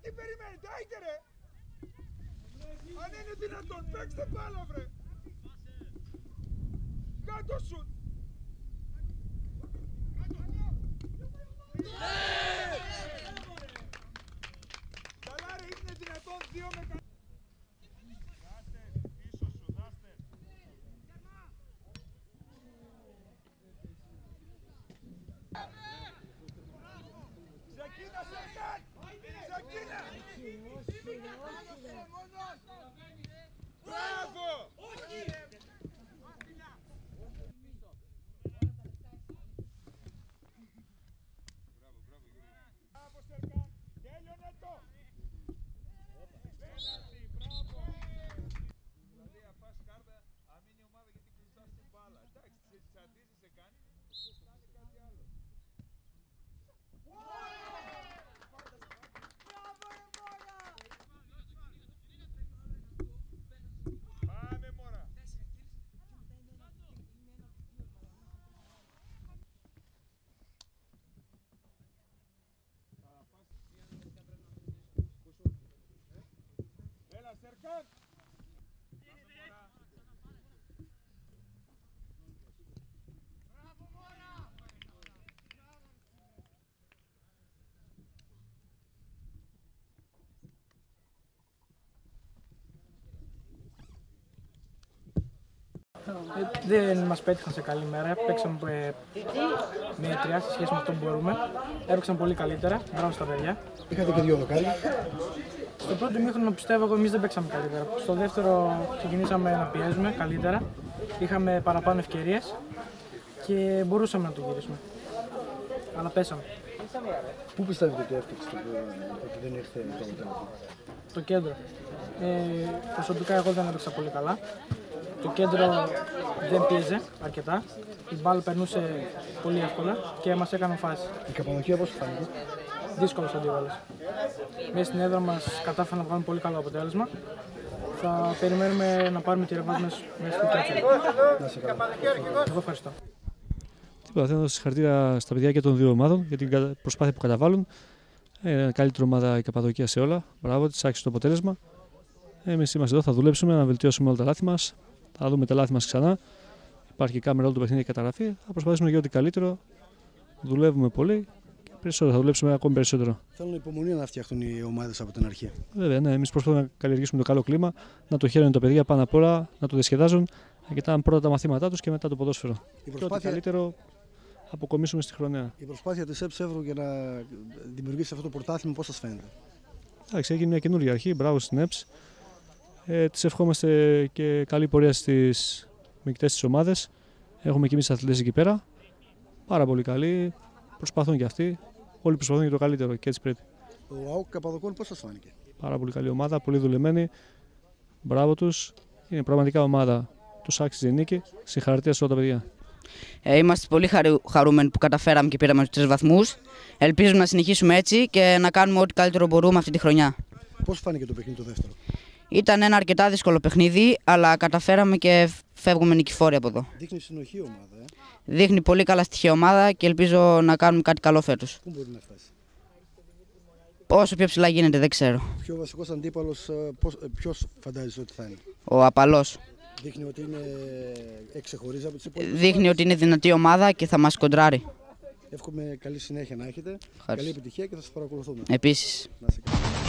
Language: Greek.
Τι περιμένετε, άιτε ρε! Αν είναι δυνατόν, παίξτε μπάλα βρε! Κάτω σουτ! Καλά ρε, είναι δυνατόν 2 με καλά! Ξεκίνα, Σερκάν! Ξεκίνα! Μπράβο! Μπράβο, Σερκάν! Τέλειωνε το! Πέναλτι, μπράβο! Δηλαδή, αν πας κάρτα, αν είναι η ομάδα γιατί κλειστάς την μπάλα. Εντάξει, σε τσαντίζει, σε κάνει, κάνει κάτι άλλο. Πάμε μωρά! Έλα Σερκάν! Μπράβο μωρά! Δεν μας πέτυχαν σε καλή μέρα. Παίξαμε με 3 σε σχέση με αυτό που μπορούμε. Έπαιξαν πολύ καλύτερα. Μπράβο στα παιδιά. Είχατε και 2 δοκάρια. Στο πρώτο ημίχρονο πιστεύω εγώ εμείς δεν παίξαμε καλύτερα. Στο δεύτερο ξεκινήσαμε να πιέζουμε καλύτερα. Είχαμε παραπάνω ευκαιρίες και μπορούσαμε να το γυρίσουμε. Αλλά πέσαμε. Πού πιστεύετε ότι έφταξε ότι δεν ήρθε το αποτέλεσμα? Το κέντρο. Προσωπικά εγώ δεν έπαιξα πολύ καλά. Το κέντρο δεν πίεζε αρκετά. Η μπάλα περνούσε πολύ εύκολα και μας έκανε φάση. Η Καπαδοκία πώς φάνηκε? Δύσκολος αντίβαλος. Μέσα στην έδρα μας κατάφεραν να βγάλουν πολύ καλό αποτέλεσμα. Θα περιμένουμε να πάρουμε τη ρεβάνς μέσα στο κέντρο. Να σε καλά. Εγώ ευχαριστώ. Θέλω να δώσω συγχαρητήρια στα παιδιά και των δύο ομάδων για την προσπάθεια που καταβάλουν. Καλύτερη ομάδα η Καπαδοκία σε όλα. Μπράβο, της άξιζε το αποτέλεσμα. Εμείς είμαστε εδώ, θα δουλέψουμε να βελτιώσουμε όλα τα λάθη μας. Θα δούμε τα λάθη μας ξανά. Υπάρχει κάμερα όλο το παιχνίδι και καταγραφή. Θα προσπαθήσουμε για ό,τι καλύτερο. Δουλεύουμε πολύ και περισσότερο. Θα δουλέψουμε ακόμη περισσότερο. Θέλουν υπομονή να φτιαχτούν οι ομάδες από την αρχή. Βέβαια, ναι, εμείς προσπαθούμε να καλλιεργήσουμε το καλό κλίμα, να το χαίρουν τα παιδιά πάνω απ' όλα, να το διασκεδάζουν, να κοιτάνε πρώτα τα μαθήματά τους και μετά το ποδόσφαιρο. Και ό,τι καλύτερο αποκομίσουμε στη χρονιά. Η προσπάθεια της ΕΨΕΒΡΟ για να δημιουργήσει αυτό το πρωτάθλημα, πώς σας φαίνεται? Εντάξει, έγινε μια καινούργια αρχή. Μπράβο στην ΕΠΣ. Της ευχόμαστε και καλή πορεία στις μεικτές της ομάδες. Έχουμε και εμείς αθλητές εκεί πέρα. Πάρα πολύ καλοί. Προσπαθούν και αυτοί. Όλοι προσπαθούν για το καλύτερο και έτσι πρέπει. Ο ΑΟΚ Καπαδοκών πώς σας φάνηκε? Πάρα πολύ καλή ομάδα, πολύ δουλεμένη. Μπράβο τους. Είναι πραγματικά ομάδα. Τους άξιζε η νίκη. Συγχαρητήρια σε όλα τα παιδιά. Είμαστε πολύ χαρούμενοι που καταφέραμε και πήραμε τους 3 βαθμούς. Ελπίζουμε να συνεχίσουμε έτσι και να κάνουμε ό,τι καλύτερο μπορούμε αυτή τη χρονιά. Πώς φάνηκε το παιχνίδι το δεύτερο? Ήταν ένα αρκετά δύσκολο παιχνίδι, αλλά καταφέραμε και φεύγουμε νικηφόροι από εδώ. Δείχνει συνοχή η ομάδα. Δείχνει πολύ καλά στοιχεία ομάδα και ελπίζω να κάνουμε κάτι καλό φέτος. Πού μπορεί να φτάσει? Όσο πιο ψηλά γίνεται, δεν ξέρω. Ο πιο βασικός αντίπαλος, ποιος φαντάζεσαι ότι θα είναι? Ο Απαλός. Δείχνει ότι ξεχωρίζει από τις υπόλοιπες. Δείχνει ότι είναι δυνατή ομάδα και θα μας κοντράρει. Εύχομαι καλή συνέχεια να έχετε. Ευχαριστώ. Καλή επιτυχία και θα σας παρακολουθούμε. Επίσης. Να είστε καλά.